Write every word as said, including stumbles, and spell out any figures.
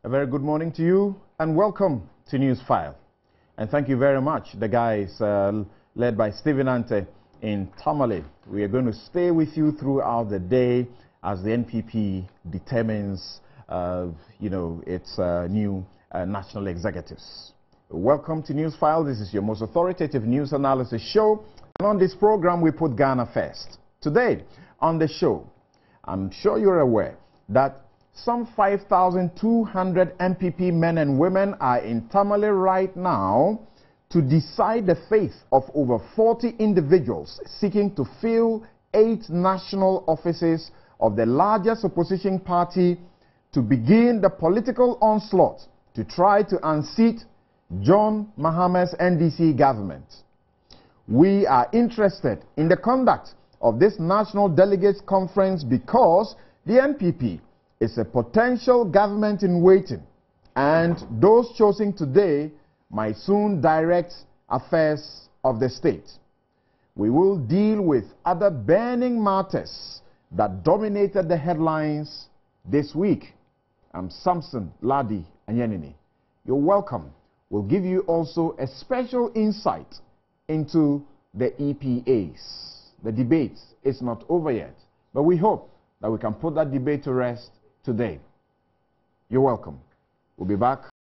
A very good morning to you and welcome to Newsfile. And thank you very much, the guys uh, led by Stephen Ante in Tamale. We are going to stay with you throughout the day as the N P P determines, uh, you know, its uh, new uh, national executives. Welcome to Newsfile. This is your most authoritative news analysis show. And on this program, we put Ghana first. Today on the show, I'm sure you're aware that some five thousand two hundred N P P men and women are in Tamale right now to decide the fate of over forty individuals seeking to fill eight national offices of the largest opposition party to begin the political onslaught to try to unseat John Mahama's N D C government. We are interested in the conduct of this National Delegates Conference because the N P P is a potential government in waiting, and those chosen today might soon direct affairs of the state. We will deal with other burning matters that dominated the headlines this week. I'm Samson Ladi Anyanini. You're welcome. We'll give you also a special insight into the E P As. The debate is not over yet, but we hope that we can put that debate to rest today. You're welcome. We'll be back